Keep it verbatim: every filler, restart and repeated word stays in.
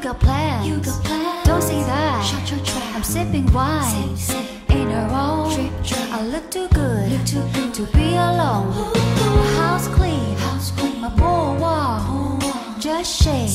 got plans, You got plans. don't say that. Shut your trap. I'm sipping wine Sip, sip. in a row. Drip, drip. I look too good, Look too good. to be alone. My house clean, House clean. my poor wall Oh, wow. just shake.